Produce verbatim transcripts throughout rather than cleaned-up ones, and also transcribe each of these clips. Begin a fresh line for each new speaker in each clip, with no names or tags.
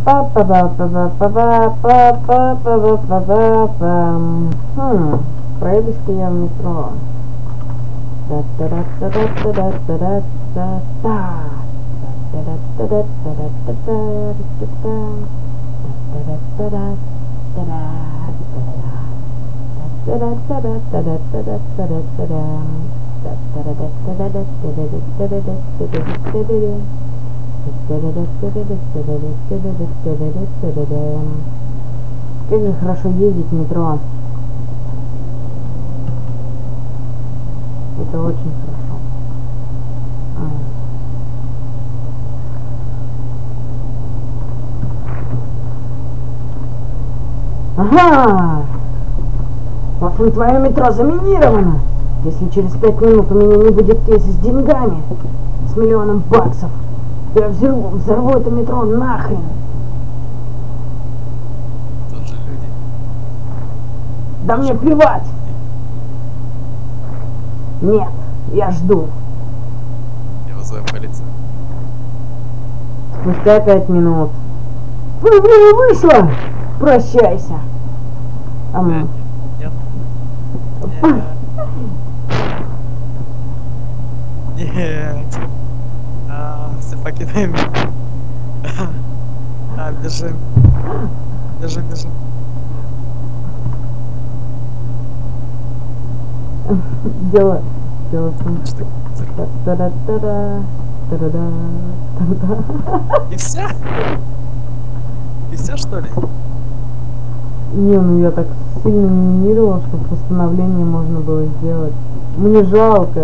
Хм, проедусь-ка я в метро. Как же хорошо ездить в метро. Это очень хорошо. Ага! В общем, твое метро заминировано. Если через пять минут у меня не будет кейса с деньгами, с миллионом баксов, то я взорву, взорву это метро нахрен.
Тут же люди.
Да мне плевать. Нет, я жду.
Я вызываю полицию.
Спустя пять минут. Твое время вышло! Прощайся. А мы...
Нет, нет, нет. Нет. А, все покидаем. А, бежим. Бежим, бежим.
Дело... Дело в том,
Что?
Та-да-да-да, та-да-да, та-да.
И все? И все, что ли?
Не, ну я так сильно минировал, чтобы восстановление можно было сделать. Мне жалко.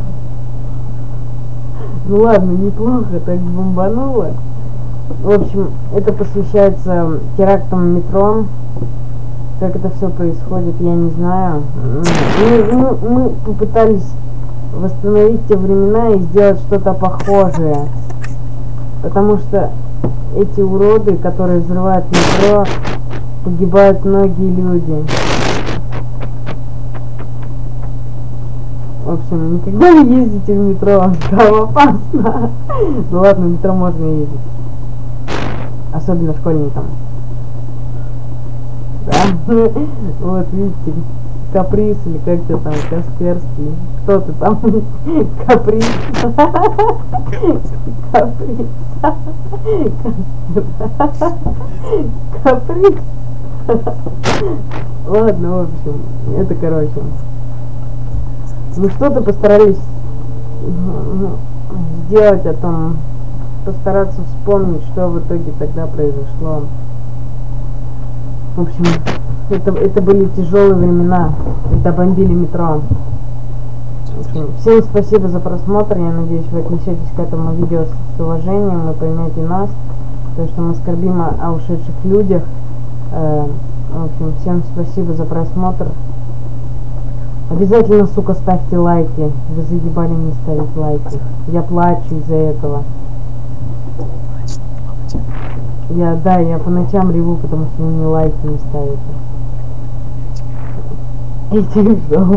Ну ладно, неплохо, так бомбануло. В общем, это посвящается терактам в метро. Как это все происходит, я не знаю. Мы, мы, мы попытались восстановить те времена и сделать что-то похожее. Потому что эти уроды, которые взрывают метро, погибают многие люди. В общем, никогда не ездите в метро, там опасно. Ну ладно, в метро можно ездить. Особенно школьникам. Да? Вот видите, Каприз или как ты там, Касперский. Кто ты там? Каприз. Каприз. Каприз. Ладно, в общем, это короче. Мы что-то постарались сделать о том, постараться вспомнить, что в итоге тогда произошло. В общем, это, это были тяжелые времена, когда бомбили метро. В общем, всем спасибо за просмотр, я надеюсь, вы отнесетесь к этому видео с уважением и поймете нас, то что мы скорбим о, о ушедших людях. Э, в общем, всем спасибо за просмотр. Обязательно, сука, ставьте лайки. Вы заебали не ставить лайки. Я плачу из-за этого. Я, да, я по ночам реву, потому что вы мне лайки не ставите. Иди в жопу.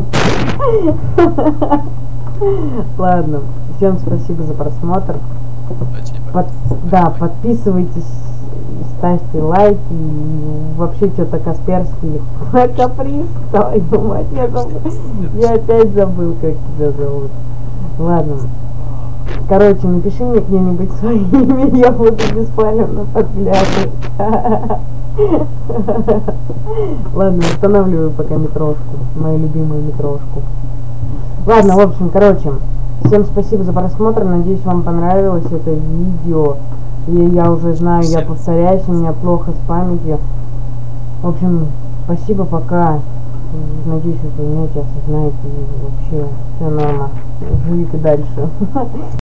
Ладно, всем спасибо за просмотр. Под, да, подписывайтесь, ставьте лайки. И вообще что-то Касперский. Каприз, твою мать, я, забыл. Я опять забыл, как тебя зовут. Ладно. Короче, напиши мне где-нибудь свое имя, я буду беспалевно подглядывать. Ладно, устанавливаю пока метрошку, мою любимую метрошку. Ладно, в общем, короче, всем спасибо за просмотр, надеюсь, вам понравилось это видео. И я уже знаю, я повторяюсь, у меня плохо с памятью. В общем, спасибо, пока. Надеюсь, вы поймете, осознаете, и вообще все норма. Живите дальше.